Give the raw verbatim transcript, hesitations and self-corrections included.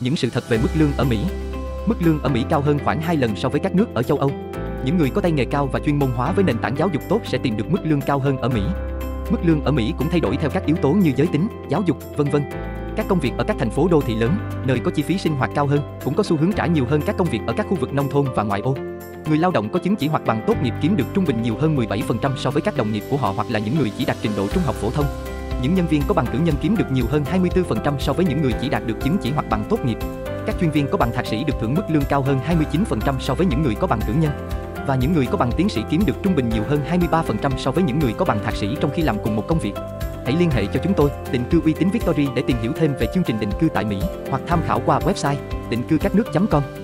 Những sự thật về mức lương ở Mỹ. Mức lương ở Mỹ cao hơn khoảng hai lần so với các nước ở châu Âu. Những người có tay nghề cao và chuyên môn hóa với nền tảng giáo dục tốt sẽ tìm được mức lương cao hơn ở Mỹ. Mức lương ở Mỹ cũng thay đổi theo các yếu tố như giới tính, giáo dục, vân vân. Các công việc ở các thành phố đô thị lớn, nơi có chi phí sinh hoạt cao hơn, cũng có xu hướng trả nhiều hơn các công việc ở các khu vực nông thôn và ngoại ô. Người lao động có chứng chỉ hoặc bằng tốt nghiệp kiếm được trung bình nhiều hơn mười bảy phần trăm so với các đồng nghiệp của họ hoặc là những người chỉ đạt trình độ trung học phổ thông. Những nhân viên có bằng cử nhân kiếm được nhiều hơn hai mươi tư phần trăm so với những người chỉ đạt được chứng chỉ hoặc bằng tốt nghiệp. Các chuyên viên có bằng thạc sĩ được hưởng mức lương cao hơn hai mươi chín phần trăm so với những người có bằng cử nhân. Và những người có bằng tiến sĩ kiếm được trung bình nhiều hơn hai mươi ba phần trăm so với những người có bằng thạc sĩ trong khi làm cùng một công việc. Hãy liên hệ cho chúng tôi, định cư uy tín Victory để tìm hiểu thêm về chương trình định cư tại Mỹ, hoặc tham khảo qua website định cư các nước chấm com.